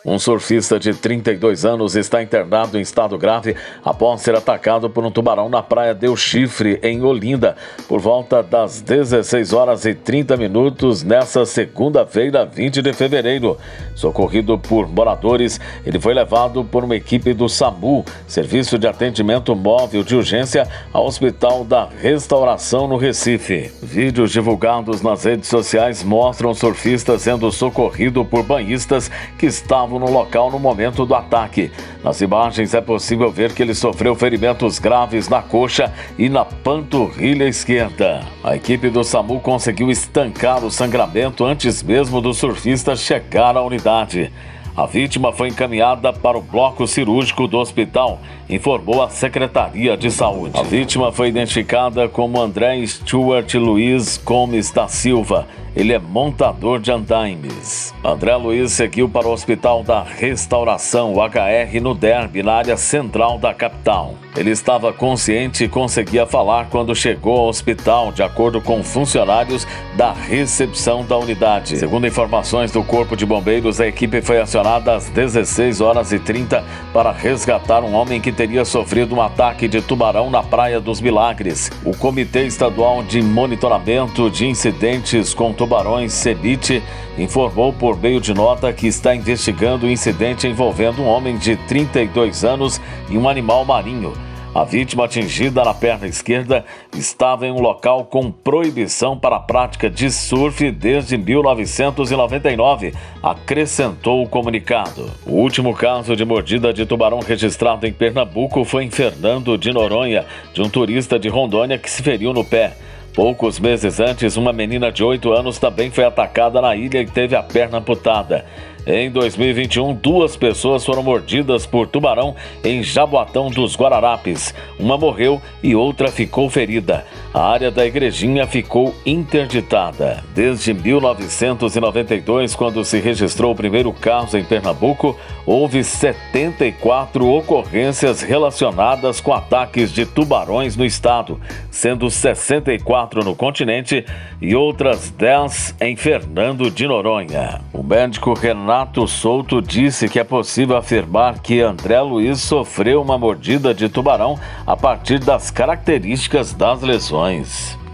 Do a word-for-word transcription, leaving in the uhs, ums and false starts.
Um surfista de trinta e dois anos está internado em estado grave após ser atacado por um tubarão na praia Del Chifre, em Olinda, por volta das dezesseis horas e trinta minutos nesta segunda-feira, vinte de fevereiro. Socorrido por moradores, ele foi levado por uma equipe do SAMU, Serviço de Atendimento Móvel de Urgência, ao Hospital da Restauração, no Recife. Vídeos divulgados nas redes sociais mostram o surfista sendo socorrido por banhistas que estavam no local no momento do ataque. Nas imagens é possível ver que ele sofreu ferimentos graves na coxa e na panturrilha esquerda. A equipe do SAMU conseguiu estancar o sangramento antes mesmo do surfista chegar à unidade. A vítima foi encaminhada para o bloco cirúrgico do hospital, informou a Secretaria de Saúde. A vítima foi identificada como André Stuart Luiz Gomes da Silva. Ele é montador de andaimes. André Luiz seguiu para o Hospital da Restauração, o H R, no Derby, na área central da capital. Ele estava consciente e conseguia falar quando chegou ao hospital, de acordo com funcionários da recepção da unidade. Segundo informações do Corpo de Bombeiros, a equipe foi acionada às dezesseis horas e trinta para resgatar um homem que teria sofrido um ataque de tubarão na Praia dos Milagres. O Comitê Estadual de Monitoramento de Incidentes com Tubarões, CEBIT, informou por meio de nota que está investigando o incidente envolvendo um homem de trinta e dois anos e um animal marinho. A vítima, atingida na perna esquerda, estava em um local com proibição para a prática de surf desde mil novecentos e noventa e nove, acrescentou o comunicado. O último caso de mordida de tubarão registrado em Pernambuco foi em Fernando de Noronha, de um turista de Rondônia que se feriu no pé. Poucos meses antes, uma menina de oito anos também foi atacada na ilha e teve a perna amputada. Em dois mil e vinte e um, duas pessoas foram mordidas por tubarão em Jaboatão dos Guararapes. Uma morreu e outra ficou ferida. A área da igrejinha ficou interditada. Desde mil novecentos e noventa e dois, quando se registrou o primeiro caso em Pernambuco, houve setenta e quatro ocorrências relacionadas com ataques de tubarões no estado, sendo sessenta e quatro no continente e outras dez em Fernando de Noronha. O médico Renato Souto disse que é possível afirmar que André Luiz sofreu uma mordida de tubarão a partir das características das lesões.